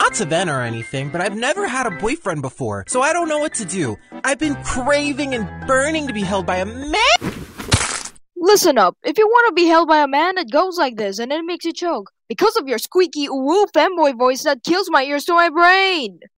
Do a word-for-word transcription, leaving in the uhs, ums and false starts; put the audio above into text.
not to vent or anything, but I've never had a boyfriend before, so I don't know what to do. I've been craving and burning to be held by a man. Listen up. If you want to be held by a man, it goes like this, and it makes you choke. Because of your squeaky ooh femboy voice that kills my ears to my brain.